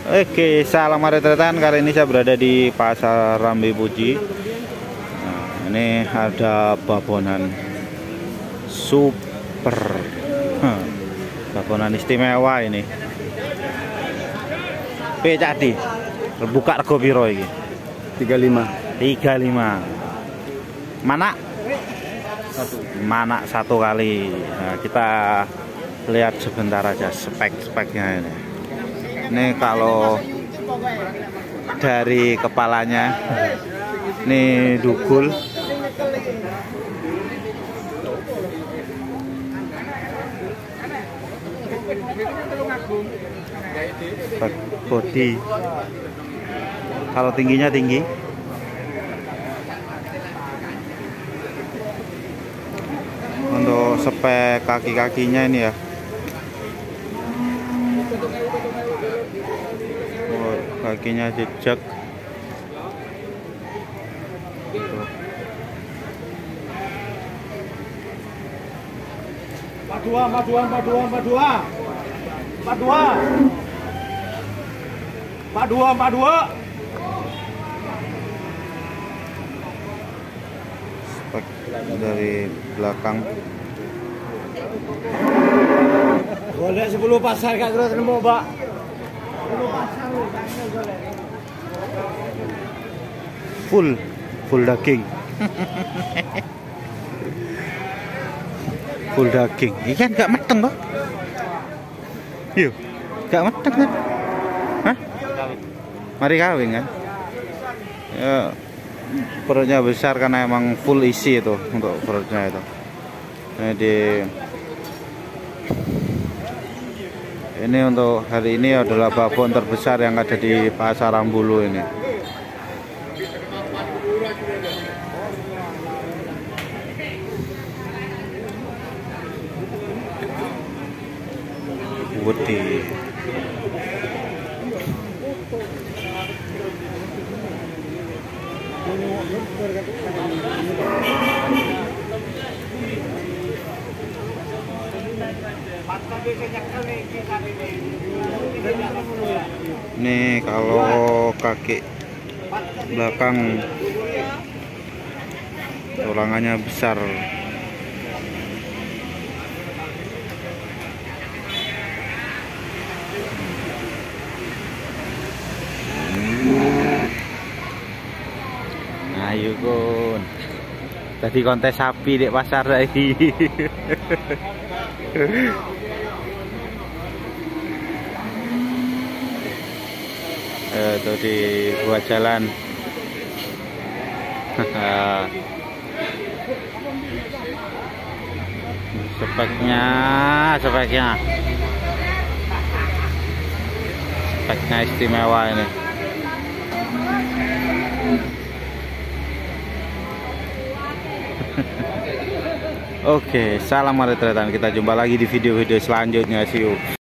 Oke, salam retretan. Kali ini saya berada di Pasar Rambe Puji. Nah, ini ada babonan super, babonan istimewa ini. Cadi, buka rego piro iki? 35. 35. Mana? Mana satu kali. Nah, kita lihat sebentar aja spek-speknya ini. Ini kalau dari kepalanya ini dugul, body. Kalau tingginya tinggi. Untuk spek kaki-kakinya ini ya. Oh, kakinya jejak. Empat dua. Spek dari belakang. Golek 10 pasar gak terus nemu, Pak. 10 pasar lho, golek. Full daging. Full daging. Ini kan gak mateng kok. Yuk, gak mateng kan? Hah? Mari kawin kan? Ya, perutnya besar karena emang full isi itu untuk perutnya itu. Jadi ini untuk hari ini adalah babon terbesar yang ada di Pasar Rambulu ini. Wedi. Nih kalau kaki belakang tulangannya besar. Ayo Gun. Tadi kontes sapi di pasar lagi. Tuh di buat jalan. Speknya istimewa ini. Oke, salam retretan. Kita jumpa lagi di video-video selanjutnya. See you.